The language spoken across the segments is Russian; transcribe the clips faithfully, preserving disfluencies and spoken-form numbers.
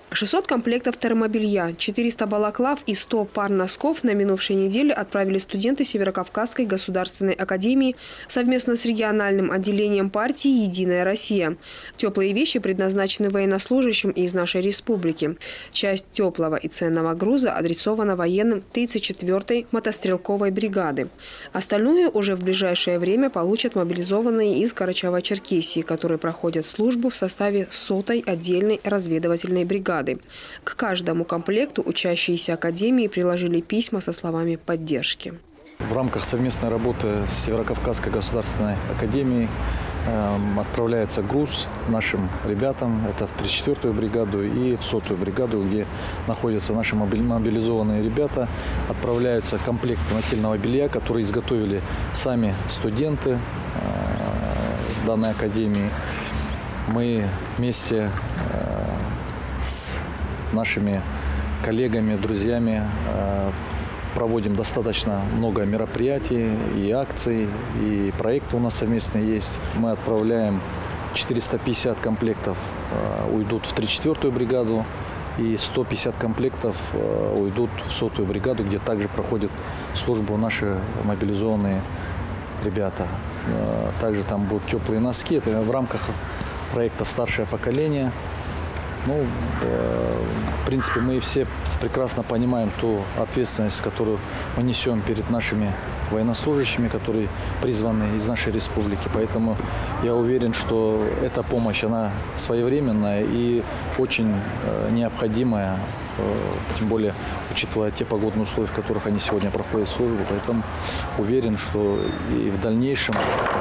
шестьсот комплектов термобелья, четыреста балаклав и сто пар носков на минувшей неделе отправили студенты Северокавказской государственной академии совместно с региональным отделением партии «Единая Россия». Теплые вещи предназначены военнослужащим из нашей республики. Часть теплого и ценного груза адресована военным тридцать четвёртой мотострелковой бригады. Остальное уже в ближайшее время получат мобилизованные из Карачаево-Черкесии, которые проходят службу в составе сотой отдельной разведывательной бригады. К каждому комплекту учащиеся академии приложили письма со словами поддержки. В рамках совместной работы с Северокавказской государственной академией э, отправляется груз нашим ребятам. Это в тридцать четвёртую бригаду и в сотую бригаду, где находятся наши мобилизованные ребята. Отправляются комплекты нательного белья, которые изготовили сами студенты э, данной академии. Мы вместе э, с нашими коллегами, друзьями проводим достаточно много мероприятий и акций, и проекты у нас совместные есть. Мы отправляем четыреста пятьдесят комплектов, уйдут в тридцать четвёртую бригаду, и сто пятьдесят комплектов уйдут в сотую бригаду, где также проходят службу наши мобилизованные ребята. Также там будут теплые носки. Это в рамках проекта «Старшее поколение». Ну, в принципе, мы все прекрасно понимаем ту ответственность, которую мы несем перед нашими военнослужащими, которые призваны из нашей республики. Поэтому я уверен, что эта помощь, она своевременная и очень необходимая, тем более учитывая те погодные условия, в которых они сегодня проходят службу. Поэтому уверен, что и в дальнейшем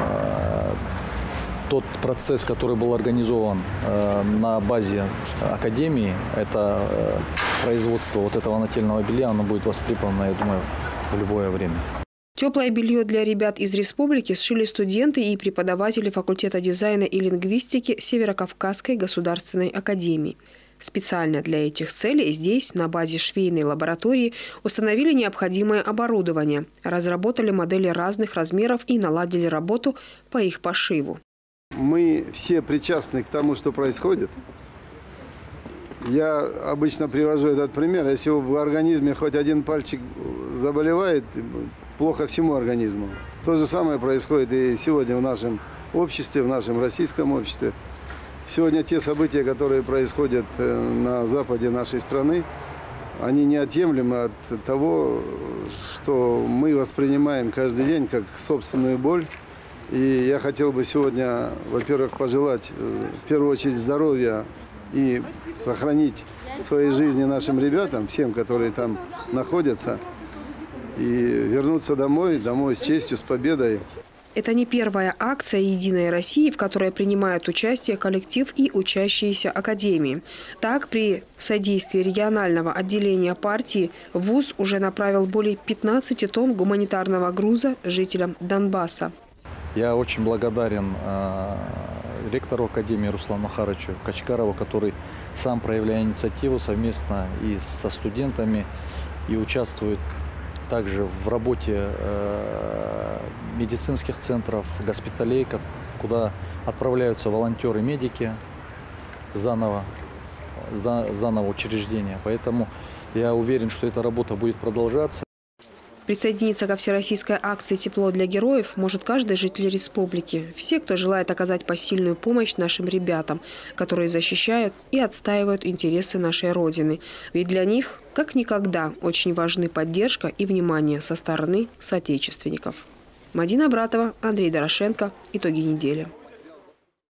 тот процесс, который был организован э, на базе академии, это э, производство вот этого нательного белья, оно будет востребовано, я думаю, в любое время. Теплое белье для ребят из республики сшили студенты и преподаватели факультета дизайна и лингвистики Северокавказской государственной академии. Специально для этих целей здесь, на базе швейной лаборатории, установили необходимое оборудование, разработали модели разных размеров и наладили работу по их пошиву. Мы все причастны к тому, что происходит. Я обычно привожу этот пример. Если в организме хоть один пальчик заболевает, плохо всему организму. То же самое происходит и сегодня в нашем обществе, в нашем российском обществе. Сегодня те события, которые происходят на западе нашей страны, они неотъемлемы от того, что мы воспринимаем каждый день как собственную боль. И я хотел бы сегодня, во-первых, пожелать в первую очередь здоровья и сохранить свои жизни нашим ребятам, всем, которые там находятся, и вернуться домой, домой с честью, с победой. Это не первая акция «Единой России», в которой принимают участие коллектив и учащиеся академии. Так, при содействии регионального отделения партии ВУЗ уже направил более пятнадцати тонн гуманитарного груза жителям Донбасса. Я очень благодарен э, ректору академии Руслану Махаровичу Качкарову, который сам проявляет инициативу совместно и со студентами, и участвует также в работе э, медицинских центров, госпиталей, куда отправляются волонтеры-медики с данного, с данного учреждения. Поэтому я уверен, что эта работа будет продолжаться. Присоединиться ко всероссийской акции «Тепло для героев» может каждый житель республики. Все, кто желает оказать посильную помощь нашим ребятам, которые защищают и отстаивают интересы нашей Родины. Ведь для них, как никогда, очень важны поддержка и внимание со стороны соотечественников. Мадина Братова, Андрей Дорошенко. Итоги недели.